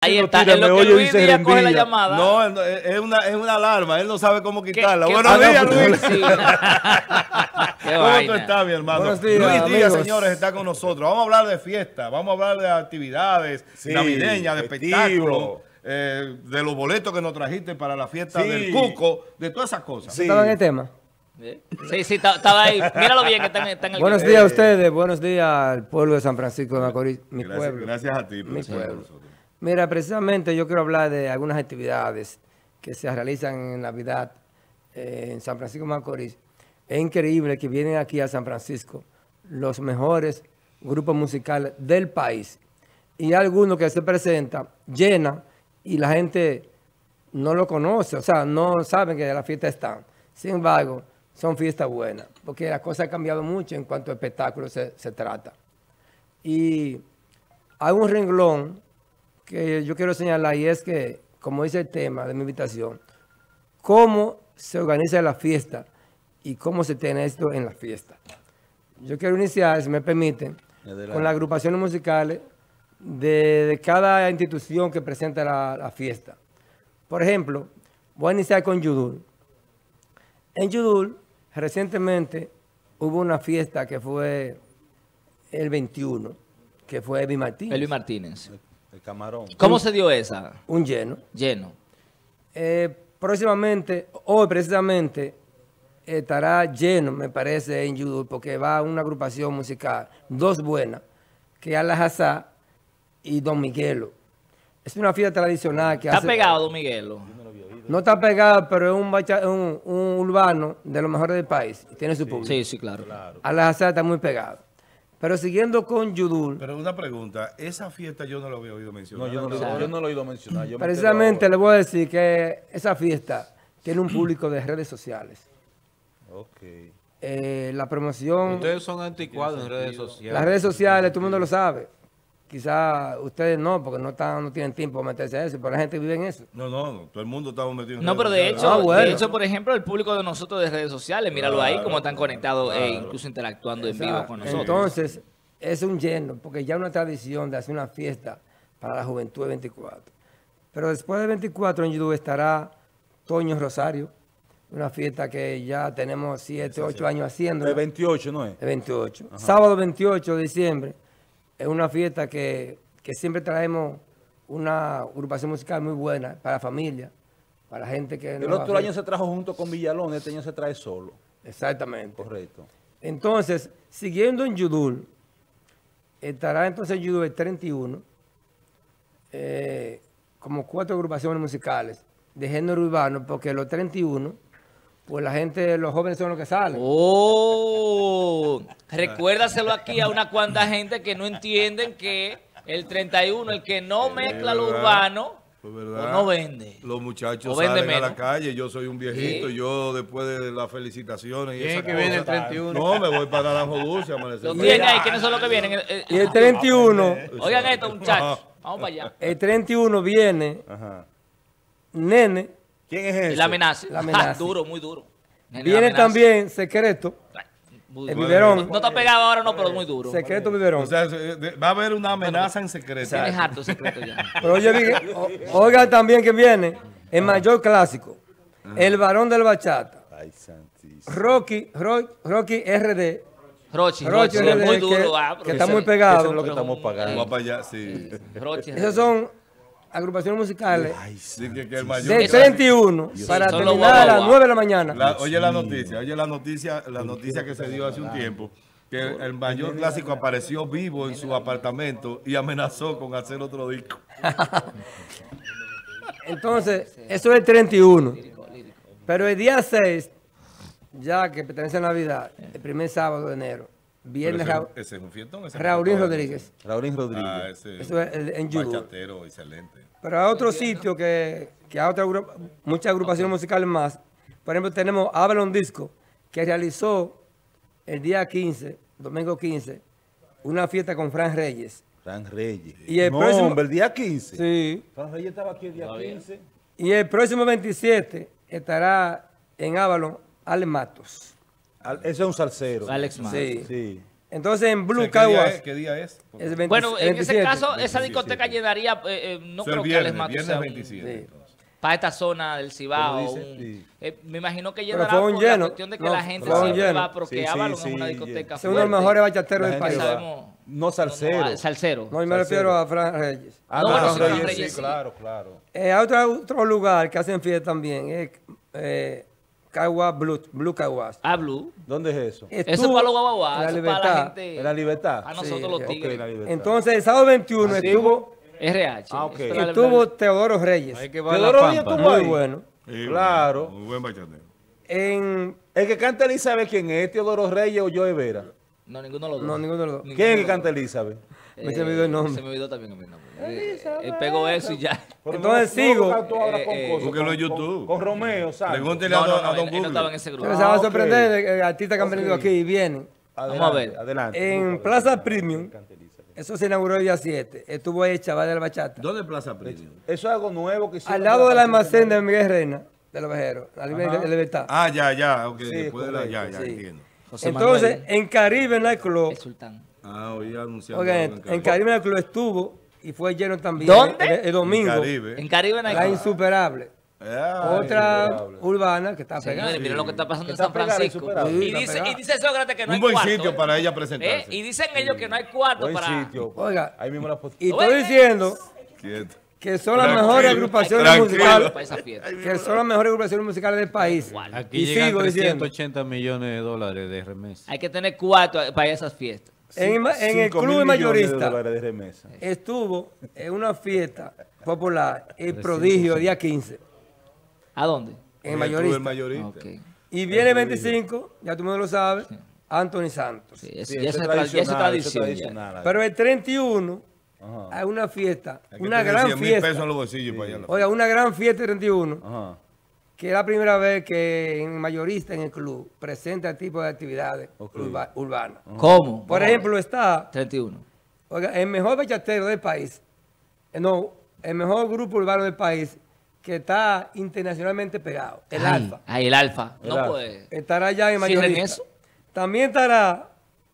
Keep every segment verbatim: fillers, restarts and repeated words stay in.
Ahí no está, tira, en me lo que oye y Luis se Díaz coge la reenvía. llamada. No, no, es una, es una alarma, él no sabe cómo quitarla. ¿Qué- Buenos qué- días, ah, no, Luis. sí. Qué ¿Cómo vaina. tú estás, mi hermano? Buenos días, Luis Díaz, amigos. señores, está con nosotros. Vamos a hablar de fiesta, vamos a hablar de actividades Sí, navideñas, de festivo. espectáculos, eh, de los boletos que nos trajiste para la fiesta Sí. del Cuco, de todas esas cosas. Sí. ¿Estaba en el tema? Sí, sí, ta- estaba ahí. Míralo bien que está en, está en el Buenos guión. días a ustedes, buenos días al pueblo de San Francisco de Macorís, mi Gracias, pueblo. gracias a ti por Mi estar con pueblo. nosotros. Mira, precisamente yo quiero hablar de algunas actividades que se realizan en Navidad eh, en San Francisco de Macorís. Es increíble que vienen aquí a San Francisco los mejores grupos musicales del país. Y algunos que se presentan, llenan, y la gente no lo conoce, o sea, no saben que la fiesta están. Sin embargo, son fiestas buenas, porque la cosa ha cambiado mucho en cuanto a espectáculos se, se trata. Y hay un renglón que yo quiero señalar, y es que, como dice el tema de mi invitación, cómo se organiza la fiesta y cómo se tiene esto en la fiesta. Yo quiero iniciar, si me permiten, Adelante. con las agrupaciones musicales de, de cada institución que presenta la, la fiesta. Por ejemplo, voy a iniciar con Yudul. En Yudul, recientemente, hubo una fiesta que fue el veintiuno, que fue Evi Martínez. Elvis Martínez. El camarón. ¿Cómo se dio esa? Un lleno. Lleno. Eh, próximamente, hoy precisamente, estará lleno, me parece, en Yudul, porque va una agrupación musical, dos buenas, que es Alajazá y Don Miguelo. Es una fiesta tradicional que Está hace... pegado, Don Miguelo. No está pegado, pero es un, bacha- un, un urbano de los mejores del país. Y tiene su público. Sí, sí, claro. Alajazá está muy pegado. Pero siguiendo con Yudul, Pero una pregunta, esa fiesta yo no la había oído mencionar. No, yo no, lo, Claro. yo no lo he oído mencionar. Yo me precisamente quedo le voy a decir que esa fiesta tiene un público de redes sociales. ahora. Ok. Eh, la promoción, Ustedes son anticuados en redes sociales. las redes sociales, todo el mundo lo sabe. Quizá ustedes no, porque no, están, no tienen tiempo para meterse a eso, pero la gente vive en eso. No, no, no, todo el mundo estaba metido en No, redes pero de sociales. hecho, Ah, bueno. de hecho, por ejemplo, el público de nosotros de redes sociales, míralo ahí, Claro, cómo están conectados e claro. incluso interactuando en O sea, vivo con nosotros. entonces, es un lleno, porque ya es una tradición de hacer una fiesta para la juventud de veinticuatro. Pero después de veinticuatro en YouTube estará Toño Rosario, una fiesta que ya tenemos siete, ocho años haciendo. El veintiocho, ¿no es? El veintiocho. Sábado veintiocho de diciembre es una fiesta que, que siempre traemos una agrupación musical muy buena para la familia, para la gente que... El no otro va a- año se trajo junto con Villalón, este año se trae solo. Exactamente. Correcto. Entonces, siguiendo en Yudul, estará entonces en Yudul el treinta y uno, eh, como cuatro agrupaciones musicales de género urbano, porque los treinta y uno, pues la gente, los jóvenes son los que salen. Oh, recuérdaselo aquí a una cuanta gente que no entienden que el treinta y uno, el que no mezcla lo verdad. urbano, Pues, pues ¿verdad? no vende. Los muchachos O vende salen a la menos. calle, yo soy un viejito, Sí. yo después de las felicitaciones y ¿Quién esa es que viene el cosa, treinta y uno? No, me voy para Naranjo Dulce a amanecer. Lo tienen ahí, ¿quiénes son los que vienen? Eh, eh, Y el treinta y uno, Oigan esto, muchachos, vamos para allá. el treinta y uno viene Ajá. Nene, ¿Quién es ese? La amenaza. La amenaza. duro, muy duro. Nene, la viene amenaza. también Secreto, Muy el duro. biberón, No está pegado ahora, no, pero muy duro. Secreto Biberón. O sea, se- de- va a haber una amenaza en secreto. Tienes harto secreto ya. Pero oye, bien, o- oiga también que viene el mayor clásico, el varón del bachata, Ay, santísimo. Rocky, Ro- Rocky R D, Rochi, Rochi Rochi, R D, muy que, duro. ah, pero que está ese- muy Eso pegado. es lo que pero estamos un- pagando. Va para allá, sí. Rochi. Esas son agrupaciones musicales Ay, Sí, que, que el santísimo. mayor de treinta y uno para son los terminar a las guau, nueve de la mañana. La- oye la noticia, oye la noticia, la noticia que se dio hace un tiempo, que el mayor clásico apareció vivo en su apartamento y amenazó con hacer otro disco. Entonces, eso es el treinta y uno. Pero el día seis, ya que pertenece a Navidad, el primer sábado de enero, viene Pero Ra- ese, ese es un fiestón. ese Raulín fiestón. Rodríguez. Raulín Rodríguez. Ah, ese Eso es el- en Yudú. bachatero, excelente. Pero hay otro sitio que, que hay otra, agru- muchas agrupaciones musicales más. Por ejemplo, tenemos Avalon Disco, que realizó el día quince, domingo quince, una fiesta con Fran Reyes. Fran Reyes. Y el no, próximo- hombre, el día quince. Sí. Fran Reyes estaba aquí el día quince. Y el próximo veintisiete estará en Avalon Alex Matos. Al- Ese es un salsero. Alex Mann. Sí. Sí. Entonces en O Blue sea, ¿qué, día Caguas es? ¿Qué día es? es veinte, Bueno, en ese veintisiete. caso, esa veintisiete. discoteca llenaría, eh, eh, no Eso es creo que viernes, Alex Mato viernes sea un- veintisiete. Sí. entonces. para esta zona del Cibao. Como dice, un- sí. eh, me imagino que Pero llenará fue por un la lleno. cuestión de que No, la gente fue un siempre lleno. va, porque Sí, sí, Avalon sí, es una discoteca Es uno de los fuerte. mejores bachateros La del gente país. va. Sabemos. No salsero. No, no, salsero. No, y me refiero a Fran Reyes. Ah, No, no, bueno, Fran sí, Fran Reyes, Reyes, sí, sí. claro, claro. Eh, otro, otro lugar que hacen fiesta también es eh, Caguas Blue, Blue Caguas. Ah, Blue. ¿Dónde es eso? Eso Estuvo es para los guaguaguas, en la eso es para la Libertad. gente. ¿En la Libertad? A nosotros Sí, los ok, tigres. Ok, la Libertad. Entonces el sábado veintiuno ¿Así? estuvo, R H. Ah, ok. Eso es la- estuvo Teodoro Reyes. Hay que va a Teodoro la Reyes Pampa. tuvo Muy ahí. bueno. Sí, Claro. Muy buen bachatero. En, El que canta Elizabeth, ¿quién es? ¿Teodoro Reyes o Joe Vera? No, ninguno de los dos. no, ninguno de los dos. Ninguno ¿Quién es de que los canta dos. Elizabeth? Me se me olvidó el nombre. Se me olvidó también a mí el nombre. Eh, Él pegó eso y ya. Pero Entonces no- no sigo. cantó ahora con Eh, eh, cosas, búsquelo con- en YouTube. Con, con Romeo, ¿sabes? Pregúntele No, a, no, don- no, a él, Don él no estaba en Google. ese grupo. Pero se va a Ah, ok. sorprender de que artistas que han venido aquí y vienen. Adelante, Vamos a ver. Adelante. En Plaza Premium, eso se inauguró el día siete. Estuvo ahí Chaval de la Bachata. ¿Dónde es Plaza Premium? Eso es algo nuevo que hicieron Al lado del para- almacén de Miguel Reina, de los Vejeros, la Libre Ajá. de Libertad. Ah, ya, ya. Ok, Sí, después de la. Ya, ya, sí. entiendo. José Entonces, Manuel, en Caribe Night Club, el sultán. Ah, hoy anunciando. oigan, algo en Caribe Night Club estuvo y fue lleno también. ¿Dónde? El, el domingo. Caribe. En Caribe no hay La cosa. Insuperable. Ah, Otra insuperable. urbana que está Señores, pegada. miren lo que está pasando Que en está San pegada, Francisco. insuperable. Y, Sí, está dice, pegada. y dice Sócrates que no un hay buen cuarto. sitio ¿eh? para ella ¿Eh? presentarse. Y dicen ellos que no hay cuarto Buen para... sitio. Oiga, Ahí mismo la Y Bueno. estoy diciendo Quieto. que son las Tranquilo, mejores agrupaciones tranquilo. musicales. para esa fiesta. Que son las mejores agrupaciones musicales del país. Aquí Y llegan sigo diciendo. trescientos ochenta millones de dólares de remesa. Hay que tener cuarto para esas fiestas. En, en el club mayorista de remesa. estuvo en una fiesta popular, el prodigio, día quince, ¿A dónde? en El mayorista. mayorista. Ok. Y viene el veinticinco, ya tú me lo sabes, Anthony Santos. Sí, eso, Sí, ya eso eso es es tra- ya eso es tradicional, eso es tradición. ya. tradicional. Pero el treinta y uno Ajá. hay una fiesta, Hay que una tener gran cien mil pesos en fiesta. los bolsillos para allá. Oiga, una gran fiesta el treinta y uno, Ajá. que es la primera vez que en mayorista en el club presenta el tipo de actividades Ok. urba- urbanas. ¿Cómo? Por ejemplo, está treinta y uno. oiga, el mejor bachatero del país, eh, no, el mejor grupo urbano del país que está internacionalmente pegado, el Ay, Alfa. Ay, el Alfa. El No Alfa. puede. Estará ya en ¿Cierren mayorista. eso? También estará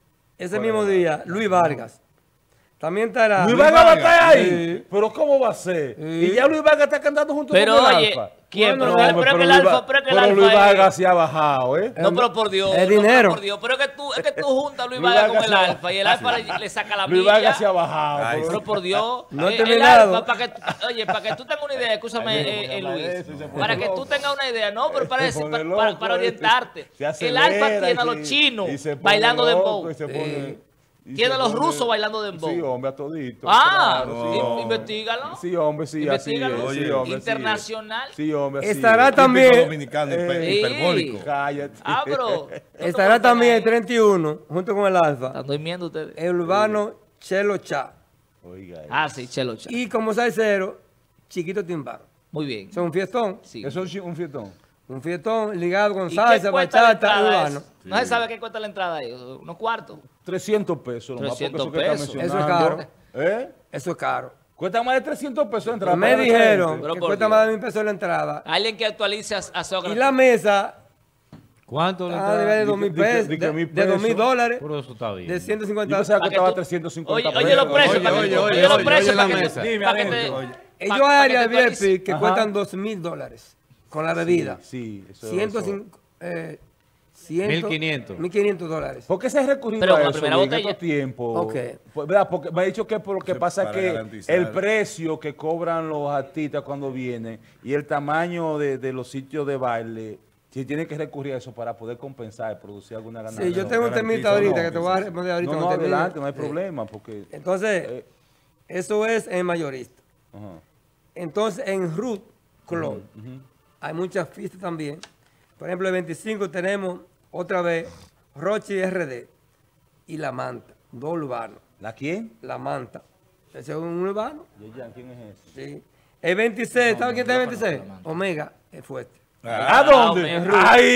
ese mismo día Luis Vargas. También estará Luis Vargas va a estar ahí. Sí. Pero ¿cómo va a ser? Sí. Y ya Luis Vargas está cantando junto Pero con el oye, Alfa. ¿quién? Bueno, pero, no, pero que el Luis Alfa, Va- pero que el pero Alfa Luis es- Vargas se ha bajado, ¿eh? No, pero por Dios. El no, pero dinero. por Dios. Pero es que tú, es que tú juntas a Luis Luis Vargas con Vargas el se ha- Alfa y el Alfa le, le saca la Luis milla. Vargas se ha bajado. Ay, pero- Pero por Dios, No he eh, el terminado. Alfa, para que, oye, para que tú tengas una idea, escúchame, Ay, eh, no, eh, no, Luis, eso se pone para que tú loco. tengas una idea, no, pero para, Se decir- pone para, loco, para- para eh. orientarte, Se el acelera Alfa tiene a y- los chinos y se pone bailando loco dembow, y se pone- y tiene se a los pone- rusos bailando dembow. Sí, hombre, a todito. Ah, claro, in- hombre. investígalo. Sí, hombre, sí, así es. Investígalo. Sí, hombre, así es. Internacional. Sí, hombre, así Estará es. también- Típico dominicano, hiper- Eh, hiperbólico. Cállate. Ah, pero... estará también el treinta y uno, junto con el Alfa, Están durmiendo ustedes. el urbano Chelo Cha. Oiga, Ah, sí, Chelo Cha. Y como salsero, Chiquito Timbán. Muy bien. Es un fiestón, Sí. eso es un fiestón. un fiestón ligado con ¿Y qué salsa, cuesta la bachata, entrada urbano. eso? No se sabe qué cuesta la entrada ahí, unos cuartos. trescientos pesos, nomás, porque trescientos eso que está pesos. Eso es mencionando. caro. ¿Eh? Eso es caro. Cuesta más de trescientos pesos la entrada. Me para la dijeron gente. Pero que por cuesta Dios. más de mil pesos la entrada. Alguien que actualice a, a Sócrates. Y la mesa ¿Cuánto le ah, debe de está? dos mil Di que- di que- pesos, di que de, mil de dos mil pesos. dólares, Pero eso está bien. de ciento Yo cincuenta. pensaba Para que que estaba tú- trescientos cincuenta Oye, pesos. oye los precios, Oye, para que oye, tú- oye, oye los oye, precios oye la para que- mesa. Dime, para que adentro, te- oye. Ellos pa- para hay que áreas te actualice. V I P que Ajá. cuestan dos mil dólares con la bebida. Sí, eso ciento eso. cinco, eh, ciento, mil quinientos. mil quinientos dólares. ¿Por qué se ha recurrido Pero a con la eso primera Luis, en botella. estos tiempos? Ok. Pues, ¿verdad? Porque me ha dicho que por lo que Sí, pasa es para que garantizar. el precio que cobran los artistas cuando vienen y el tamaño de, de los sitios de baile, si tienen que recurrir a eso para poder compensar, producir alguna ganancia. Sí, yo tengo un temita garantiza, ahorita no, que te voy a responder ahorita. No, no, cuando termine. adelante, no hay Sí. problema, porque... Entonces, eh, eso es en mayorista. ajá. Entonces, en Root Club hay muchas fiestas también. Por ejemplo, el veinticinco tenemos otra vez Rochi R D y La Manta, dos urbanos. ¿La quién? La Manta. Ese es un urbano. Yeyan, ¿quién es ese? Sí. El veintiséis, ¿sabes quién está el veintiséis? Omega, es fuerte. ¿A dónde? hombre.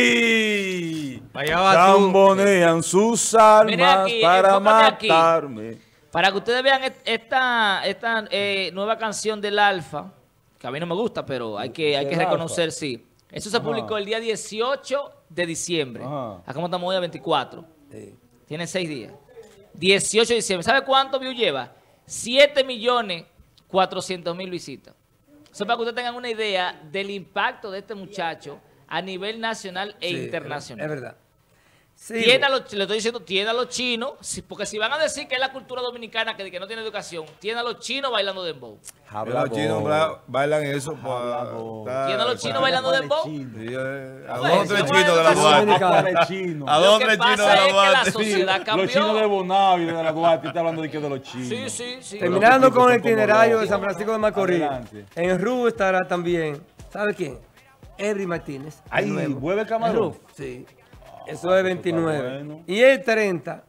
¡Ay! Allá va tú. Zambonean sus Miren almas aquí, para enfócame aquí. matarme. Para que ustedes vean et- esta, esta eh, nueva canción del Alfa, que a mí no me gusta, pero hay que, hay que ¿Del reconocer, Alfa? sí. Eso se Ajá. publicó el día dieciocho de diciembre. Ajá. Acá estamos hoy a veinticuatro. Sí. Tienen seis días. dieciocho de diciembre. ¿Sabe cuánto view lleva? siete millones cuatrocientos mil visitas. Eso para que ustedes tengan una idea del impacto de este muchacho a nivel nacional e Sí, internacional. Es verdad. Sí, Tiene a los, le estoy diciendo, tiene a los chinos, si- porque si van a decir que es la cultura dominicana que, que no tiene educación, tiene a los chinos bailando dembow. Habla Los chinos vos. bla- bailan eso. Habla pa- vos. ta- Tiene a los pa- chinos bailando dembow. Sí, eh, ¿A Bueno, dónde si chinos no de la hay Duarte? educación- Afuera chino. ¿A Lo dónde que chinos de pasa la es que la Duarte? sociedad cambió. Los chinos de Bonao y de la Duarte, está hablando de que de los chinos. Sí, sí, sí. Terminando Los con el tipos son como itinerario de locos. San Francisco de Macorís. Adelante. En R U estará también, ¿sabe quién? Ebry Martínez. de Ay, nuevo. ¿hueve Camarón? Sí. Eso es veintinueve. bueno. Y el treinta,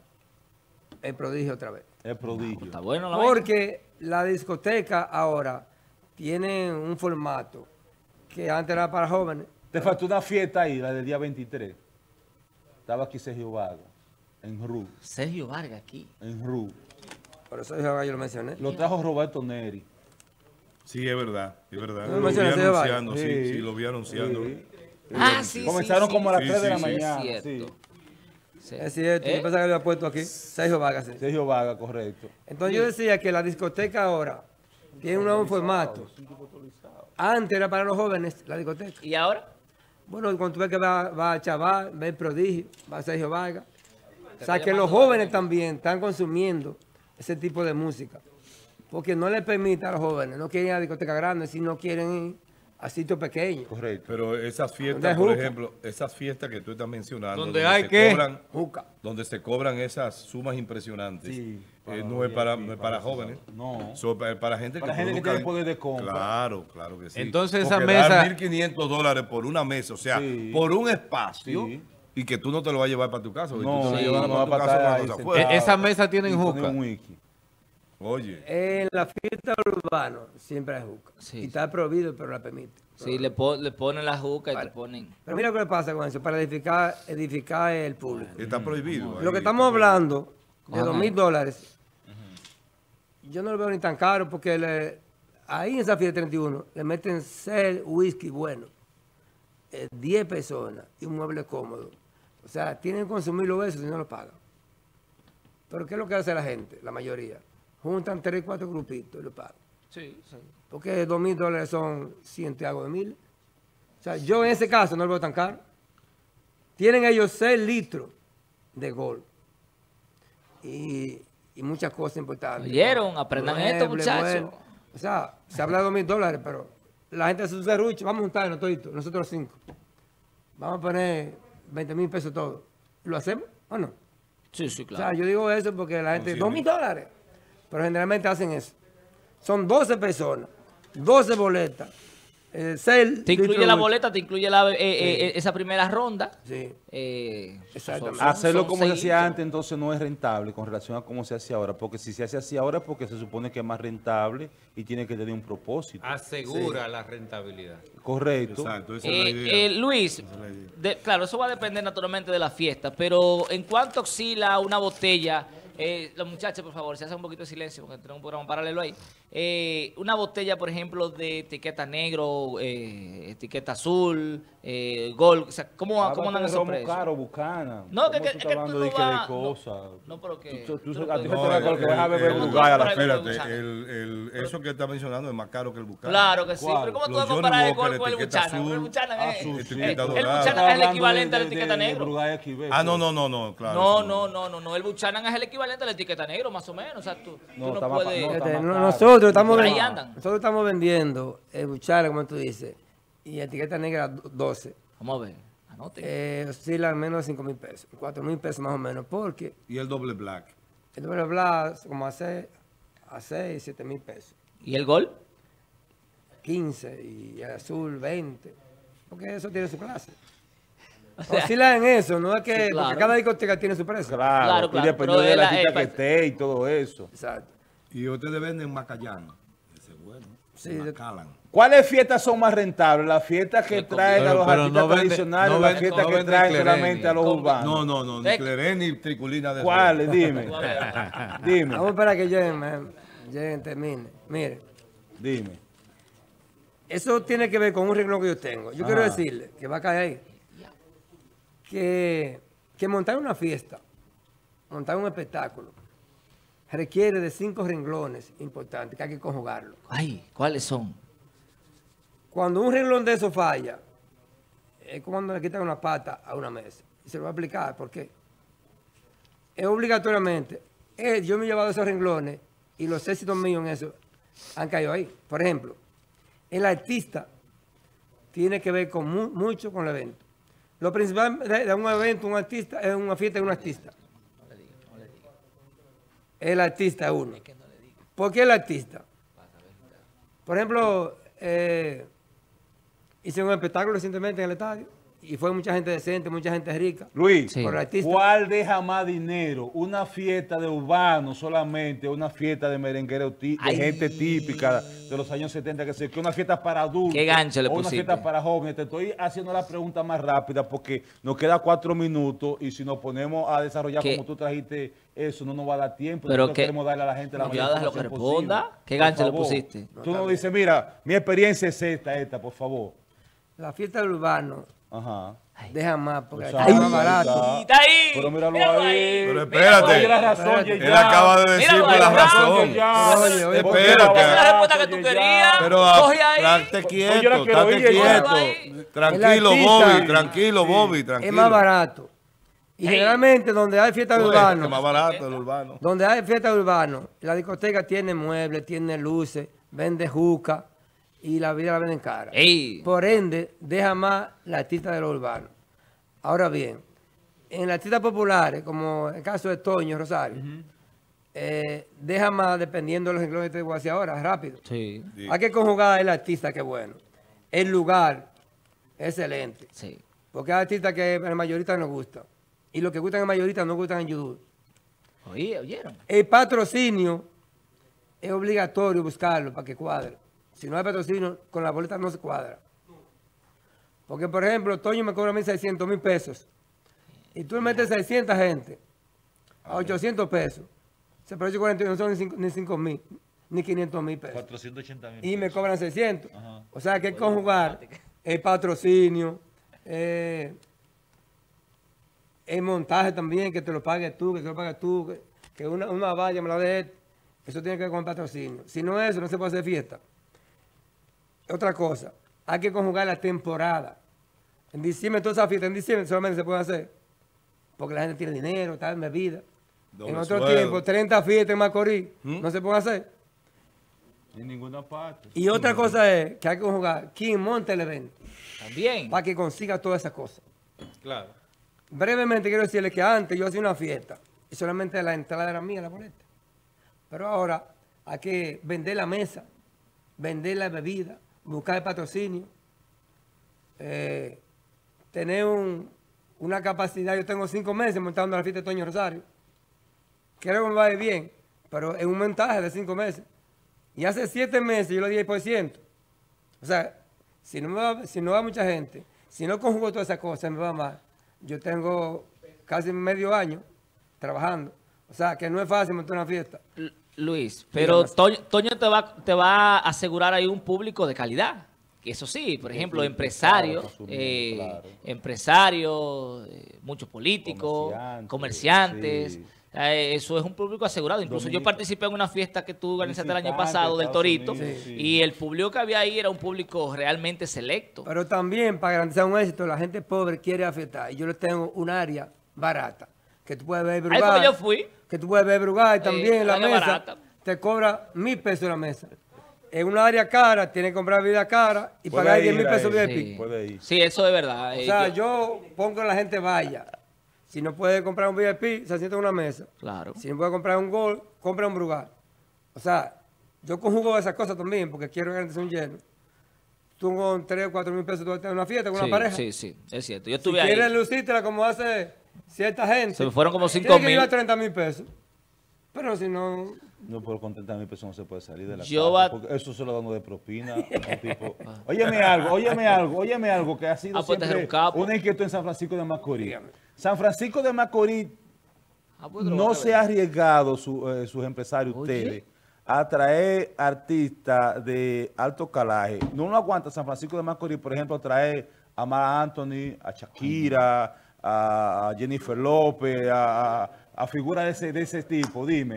el prodigio otra vez. Es prodigio. Está bueno la vaina. Porque la discoteca ahora tiene un formato que antes era para jóvenes. Te faltó una fiesta ahí, la del día veintitrés. Estaba aquí Sergio Vargas, en R U, Sergio Vargas aquí. en R U. Por eso yo lo mencioné. Lo trajo Roberto Neri. Sí, es verdad, es verdad. No Lo vi mencionaste de varios. anunciando, sí, sí, lo vi anunciando. Sí. Ah, sí, sí, Comenzaron sí, como a las sí, tres de la sí, sí. mañana. Cierto. Sí. Sí. Es cierto, ¿Eh? yo pensaba que lo había puesto aquí. Sergio Vargas. sí. Sergio Vargas, correcto. Entonces yo decía que la discoteca ahora tiene un nuevo formato. Antes era para los jóvenes la discoteca. ¿Y ahora? Bueno, cuando tú ves que va, va Chaval, va el Prodigio, va Sergio Vargas. O sea, que los jóvenes también están consumiendo ese tipo de música. Porque no les permite a los jóvenes, no quieren ir a discotecas grandes, sino quieren ir a sitios pequeños. Correcto. Pero esas ¿Dónde fiestas, hay por juca? ejemplo, esas fiestas que tú estás mencionando, ¿Dónde hay se qué? cobran, Juca. donde se cobran esas sumas impresionantes, Sí, eh, para no los es para, V I P, no es para para jóvenes. No. So, para, para gente Para que gente que produzcan- tiene poder de compra. Claro, claro que sí. Entonces, Porque esa dar mesa- mil quinientos dólares por una mesa, o sea, Sí. por un espacio, Sí. y que tú no te lo vas a llevar para tu casa. porque No, tú te lo sí, llevas no para va tu a casa estar una ahí cosa sentado. afuera. E- esa mesa tiene Y poner juca. un wiki. Oye, En la fiesta urbana siempre hay juca. Sí, y sí. está prohibido, pero la permite. Sí, le, po- le ponen la juca y Vale. te ponen... Pero mira lo que pasa con eso, para edificar, edificar el público. está prohibido. Lo que ahí. estamos hablando de Ajá. dos mil dólares, yo no lo veo ni tan caro porque le- ahí en esa fiesta treinta y uno le meten seis whisky bueno, eh, diez personas y un mueble cómodo. O sea, tienen que consumirlo eso si no lo pagan. Pero ¿qué es lo que hace la gente? La mayoría. Juntan tres, cuatro grupitos y lo pagan. Sí, sí. Porque dos mil dólares son ciento y algo de mil. O sea, yo en ese caso no lo veo tan caro. Tienen ellos seis litros de gol. Y, y muchas cosas importantes. ¿Oyeron? Aprendan esto, Muebles, muchachos. bueno. O sea, se habla de dos mil dólares, pero la gente hace su serrucho. Vamos a juntarnos toditos, nosotros cinco. Vamos a poner veinte mil pesos todos. ¿Lo hacemos o no? Sí, sí, O claro. sea, yo digo eso porque la gente, sí, dos mil dólares. Pero generalmente hacen eso. Son doce personas, doce boletas, eh, seis Te incluye litros la de- boleta, te incluye la, eh, eh, esa primera ronda. Sí. Eh, Exactamente. son- Hacerlo son como se seis hacía litros. antes, entonces no es rentable con relación a cómo se hace ahora. Porque si se hace así ahora es porque se supone que es más rentable y tiene que tener un propósito. Asegura la rentabilidad. Correcto. Exacto, esa es la Eh, idea. eh, Luis, de- claro, eso va a depender naturalmente de la fiesta, pero ¿en cuánto oscila una botella? Eh, los muchachos, por favor, se hacen un poquito de silencio porque tenemos un programa paralelo ahí. Eh, una botella, por ejemplo, de etiqueta negro, eh, etiqueta azul, eh, gold, o sea, ¿cómo, Ahora cómo andan te esos romo precios? caro, Bucana. No, que- ¿Cómo que- tú que estás tú hablando no de que de vas- no, cosas? no, pero que Tú- tú- tú no tú- a ti puedes- se te va con lo que vas a beber el- Bulgari a la el- feria. Espérate, Buchanan. el, el, eso que está mencionando es más caro que el Buchanan. Claro que sí, ¿Cuál? pero ¿cómo tú Los vas a comparar Johnny el gol Walker, con el etiqueta Buchanan? azul, El Buchanan es, azul, eh, sí. el etiqueta Buchanan dorada. es el Hablando equivalente a la de- de- etiqueta de negro. Brugal aquí, ¿ves? Ah, no, no, no, no, claro. No, eso no, no, no, no, el Buchanan es el equivalente a la etiqueta negro, más o menos. O sea, tú, tú No, no, está más pa- puedes... no, está Fíjate, más no- caro. nosotros estamos, Por ahí ven- andan. nosotros estamos vendiendo el buchara, como tú dices, y etiqueta negra do- doce. Vamos a ver, anoten. Eh, oscilan menos de cinco mil pesos, cuatro mil pesos más o menos, porque Y el doble black. el doble blas como a seis, a seis, siete mil pesos. ¿Y el gol? quince y el azul veinte, porque eso tiene su clase. O sea, Oscila en eso, no es que Sí, claro. porque cada discoteca tiene su precio. Claro, Claro, claro, y dependiendo pero de la el- cita el- que esté y todo eso. Exacto. Y ustedes venden Macallán. Ese es bueno. Sí, Sí, de- Macallan. ¿Cuáles fiestas son más rentables? ¿Las fiestas que Qué traen a Pero- los pero artistas no vende- tradicionales no o las vende- fiestas no que vende traen Clereni. solamente a los Con- urbanos? No, no, no, ni Eh, Clerén ni Triculina de ¿Cuáles? Sol. Dime. tú a ver. Dime. Vamos para que lleguen, man. lleguen, termine. Mire, Dime. eso tiene que ver con un renglón que yo tengo. Yo quiero Ajá. decirle, que va a caer ahí, que, que montar una fiesta, montar un espectáculo, requiere de cinco renglones importantes que hay que conjugarlo. Ay, ¿cuáles son? Cuando un renglón de eso falla, es como cuando le quitan una pata a una mesa. Y se lo voy a explicar por qué. Es obligatoriamente, eh, yo me he llevado esos renglones y los éxitos míos en eso han caído ahí. Por ejemplo, el artista tiene que ver con mu mucho con el evento. Lo principal de, de un evento, un artista, es una fiesta de un artista. El artista es uno. ¿Por qué el artista? Por ejemplo, eh, hice un espectáculo recientemente en el estadio y fue mucha gente decente, mucha gente rica. Luis, Sí. Por el artista. ¿cuál deja más dinero? ¿Una fiesta de urbano solamente? ¿Una fiesta de merenguero tí- de Ay. gente típica de los años setenta? Que sé, que una fiesta para adultos. Qué gancho le o una pusiste. fiesta para jóvenes. Te estoy haciendo la pregunta más rápida porque nos queda cuatro minutos y si nos ponemos a desarrollar ¿Qué? como tú trajiste eso, no nos va a dar tiempo. Pero Nosotros que- queremos darle a la gente la No, mayor ya déjalo que información responda. posible. ¿Qué Por gancho le favor. pusiste? Tú nos dices, mira, mi experiencia es esta, esta, por favor. La fiesta del urbano Ajá. deja más porque Exacto. está más barato. Ahí Está ahí. Pero míralo míralo ahí. Pero míralo espérate. ahí. Oye la razón, Espérate. Él acaba de decir Míralo por ahí, la míralo razón. Oye, oye, Porque espérate. era Esa es la respuesta barato, que tú ya. querías. Pero ah, Coge ahí. estate Oye, quieto, la quiero estate oír, quieto. ahí. Tranquilo, El artista- Bobby, tranquilo, Bobby, Es tranquilo. más barato. Y Ey. generalmente donde hay fiesta de Oye, Es urbano, más barato el urbano. donde hay fiesta de urbano, la discoteca tiene muebles, tiene luces, vende juca y la vida la venden cara. Ey. Por ende, deja más la artista de lo urbano. Ahora bien, en las artistas populares, como el caso de Toño Rosario, eh, deja más dependiendo de los renglones que te voy a decir ahora, rápido. Sí, Sí. Hay que conjugar el artista, que bueno. El lugar, excelente. sí. Porque hay artistas que en mayorita no gustan. Y los que gustan en mayorita no gustan en YouTube. Oye, ¿oyeron? El patrocinio es obligatorio buscarlo para que cuadre. Si no hay patrocinio, con la boleta no se cuadra. Porque, por ejemplo, Toño me cobra a mí seiscientos mil pesos. Y tú le metes seiscientas gente a ochocientos pesos. Ese precio cuarenta y uno no son ni cinco- ni cinco mil, ni quinientos mil pesos. cuatrocientos ochenta mil. Y me cobran seiscientos. Ajá. O sea, que hay que conjugar el patrocinio, eh, el montaje también, que te lo pagues tú, que te lo pagues tú, que, que una, una valla me la dé. Eso tiene que ver con el patrocinio. Si no es eso, no se puede hacer fiesta. Otra cosa, hay que conjugar la temporada. En diciembre, todas esas fiestas en diciembre solamente se pueden hacer porque la gente tiene dinero, está en bebida. Doble En otro sueldo. tiempo, treinta fiestas en Macorís, no se pueden hacer. En ninguna parte. Y otra cosa es que hay que conjugar quién monta el evento También. para que consiga todas esas cosas. Claro. Brevemente quiero decirle que antes yo hacía una fiesta y solamente la entrada era mía, la boleta. Pero ahora hay que vender la mesa, vender la bebida, buscar el patrocinio, eh, tener un- una capacidad. Yo tengo cinco meses montando la fiesta de Toño Rosario. Creo que me va a ir bien, pero en un montaje de cinco meses. Y hace siete meses yo le di diez por ciento. O sea, si no, me va, si no va mucha gente, si no conjugo todas esas cosas, me va mal. Yo tengo casi medio año trabajando. O sea, que no es fácil montar una fiesta. L- Luis, pero Dígame. Toño, Toño te va, te va a asegurar ahí un público de calidad. Eso sí, por ejemplo, sí, empresarios, claro, asumiendo, eh, claro. empresarios, eh, muchos políticos, Comerciantes, comerciantes. sí. Eh, eso es un público asegurado. Incluso yo Dominic- participé en una fiesta que tú organizaste el año Visitantes, pasado del Estados Torito Unidos, sí. y el público que había ahí era un público realmente selecto. Pero también, para garantizar un éxito, la gente pobre quiere afectar. Y yo les tengo un área barata, que tú puedes ver Ahí fue Brugal, que yo fui. que tú puedes ver Brugal, y también en la área mesa barata. te cobra mil pesos la mesa. En una área cara, tienes que comprar vida cara y Puede pagar diez ir mil pesos ahí. V I Sí. P. Puede ir. Sí, eso es verdad. O Eh, sea, yo- yo pongo que la gente vaya. Si no puede comprar un V I P, se sienta en una mesa. Claro. Si no puede comprar un gol, compra un Brugal. O sea, yo conjugo esas cosas también porque quiero garantizar un lleno. Tú con tres o cuatro mil pesos tú vas a tener una fiesta con Sí, una pareja. sí, sí, es cierto. Yo Si estuve ahí. quieres lucírtela como hace cierta gente. Se me fueron como cinco tienes que mil. llevar treinta mil pesos. Pero si no... No, por contentar mil pesos no se puede salir de la Yo casa, va- porque eso se lo dan de propina. Ese tipo. Óyeme algo, óyeme algo, óyeme algo que ha sido Ah, pues te siempre un capo. una inquietud en San Francisco de Macorís. San Francisco de Macorís Ah, pues, no otra se vez. ha arriesgado su, eh, sus empresarios, Oye. ustedes, a traer artistas de alto calaje. No lo aguanta San Francisco de Macorís, por ejemplo, traer a Mara Anthony, a Shakira, a a Jennifer López, a, a- a figuras de ese, de ese tipo, dime.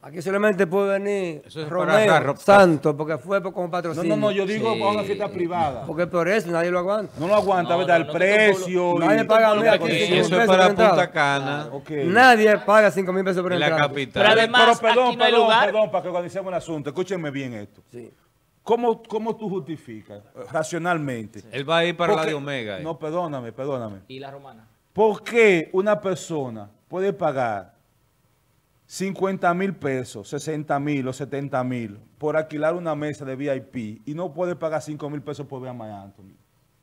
Aquí solamente puede venir Eso es para Romeo agarrar- Santos, porque fue por- como No, patrocinio. no, no, yo digo Sí. para una fiesta privada. Porque por eso nadie lo aguanta. No lo aguanta, No, ¿verdad? no, el no, precio. Nadie y- paga a mí Porque aquí eso cinco mil Eso es pesos para por entrada. Punta Cana, Ok. Nadie paga cinco mil pesos por en la entrada. capital. Pero además, Pero perdón, aquí no hay perdón, lugar. perdón, para que organicemos el asunto. Escúchenme bien esto. Sí. ¿Cómo, cómo tú justificas eh, racionalmente? Él va a ir para la Porque- de Omega. eh. No, perdóname, perdóname. ¿Y la romana? ¿Por qué una persona puede pagar cincuenta mil pesos, sesenta mil o setenta mil por alquilar una mesa de V I P y no puede pagar cinco mil pesos por ver a Mike Anthony?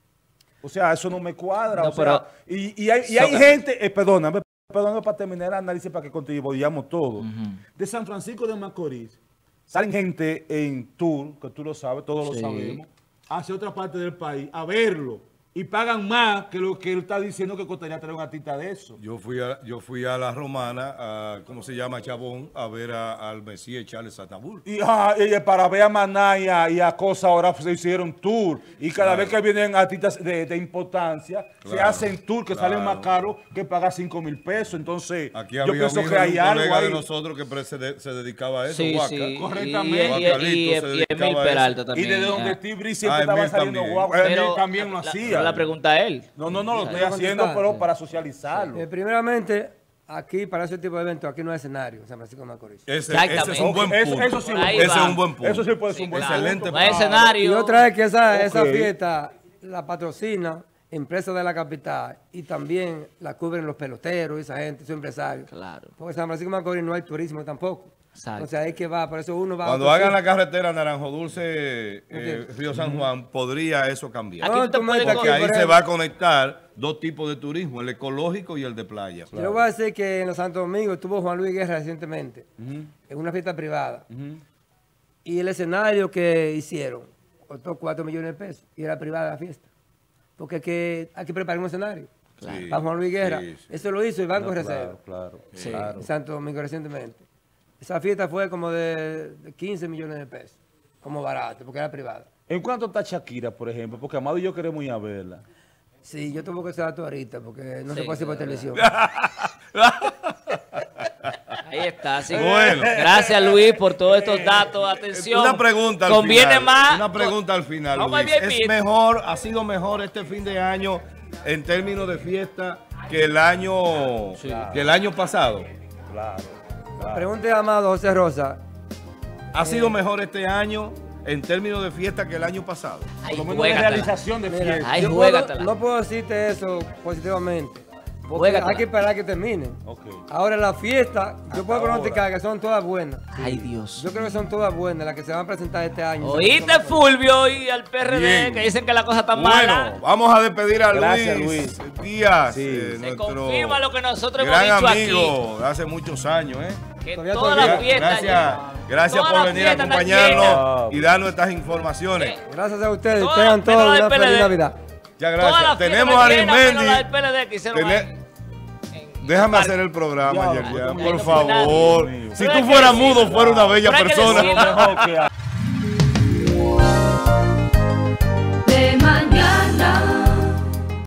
O sea, eso no me cuadra. No, o sea, pero- y, y hay, y hay gente, eh, perdóname, perdóname para terminar el análisis para que contribuyamos todos. De San Francisco de Macorís, salen gente en tour, que tú lo sabes, todos lo Sí. sabemos, hacia otra parte del país a verlo y pagan más que lo que él está diciendo que costaría traer un artista de eso. Yo fui a, yo fui a la Romana, a, ¿cómo se llama? Chabón, a ver a- al Mesías Charles Aznavour. Y, ah, y para ver a Maná y a, y a Cosa ahora se hicieron tour. Y cada vez que vienen artistas de, de importancia, se Claro, hacen tour que claro. salen más caros que pagar cinco mil pesos. Entonces, Aquí yo había pienso un, hijo que de hay un algo colega de ahí. nosotros que pre- se, de- se dedicaba a eso, Sí, Huaca. sí. Correctamente. Y, y, y, Guacalito y, se y dedicaba Emil a eso. Peralta Y también. desde donde ah. Steve Bree siempre Ah, estaba Emil saliendo también. guau. Emil Pero también lo la- hacía. pero la pregunta es él. No, no, no, lo estoy Claro. haciendo, pero para socializarlo. Eh, primeramente, aquí para ese tipo de eventos, aquí no hay escenario en San Francisco de Macorís. Ese, Exactamente. ese es un buen Eso- punto. eso sí Por ahí ese va. es un buen punto. Eso sí puede ser un buen Excelente punto. No hay punto. escenario. Y otra es que esa, esa Ok. fiesta la patrocina empresas de la capital y también la cubren los peloteros y esa gente, esos empresarios. Claro. Porque en San Francisco de Macorís no hay turismo tampoco. Exacto. Entonces ahí que va, por eso uno va a Cuando otro hagan la sitio. carretera Naranjo Dulce, eh, Ok. Río San Juan, podría eso cambiar. Aquí No, tú te tú puedes metes Porque aquí, ahí por se ejemplo, va a conectar dos tipos de turismo, el ecológico y el de playa. Yo le voy a decir que en los Santo Domingo estuvo Juan Luis Guerra recientemente en una fiesta privada. Y el escenario que hicieron costó cuatro millones de pesos y era privada la fiesta. Porque hay que, hay que preparar un escenario. Sí, Para Juan Luis Guerra. sí, sí. Eso lo hizo el Banco No, Reserva. claro, claro, Sí. claro. En Santo Domingo recientemente. Esa fiesta fue como de, de quince millones de pesos, como barato, porque era privada. ¿En cuánto está Shakira, por ejemplo? Porque Amado y yo queremos ir a verla. Sí, yo tuve que ser dato ahorita, porque no Sí, se puede hacer por de televisión. Ahí está. Así que Bueno. gracias, Luis, por todos estos datos. Atención. Una pregunta al Conviene final. más. Una pregunta al final, Vamos al Luis. V I P. ¿Es mejor, ha sido mejor este fin de año en términos de fiesta que el año, que el año pasado? Claro. Pregunte a Amado José Rosa. ¿Ha sido mejor este año en términos de fiesta que el año pasado? Ay, Por lo menos de juégatela. realización de Mira, fiesta. Ay, yo juégatela. puedo- no puedo decirte eso positivamente. Porque Juégatela. hay que esperar a que termine. Ok. Ahora la fiesta, yo puedo ahora. pronosticar que son todas buenas. Ay, Dios. Yo creo que son todas buenas las que se van a presentar este año. Oíste, Fulvio, y al P R D, Bien. que dicen que la cosa está Bueno, mala. vamos a despedir a Gracias, Luis, Luis. Díaz, Sí. eh, Se nuestro confirma lo que nosotros hemos gran dicho amigo de hace muchos años, ¿eh? aquí. Que Todavía toda todavía. la fiesta. Gracias, gracias toda por la venir a fiesta está acompañarnos llena. y darnos estas informaciones. Eh, Gracias a ustedes. Toda- Tengan pero todos la una del P L D. feliz Navidad. Muchas Toda la gracias. fiesta Tenemos está a llena, pero Arismendi. la del P L D que hicieron Tené- ahí en- Déjame en- hacer el programa, Ya, Yerjan, ya, por no fue nada. favor. Dios mío. Si Pero tú hay que fueras decirlo. mudo, fuera una bella Pero hay que persona. decirlo. Mejor que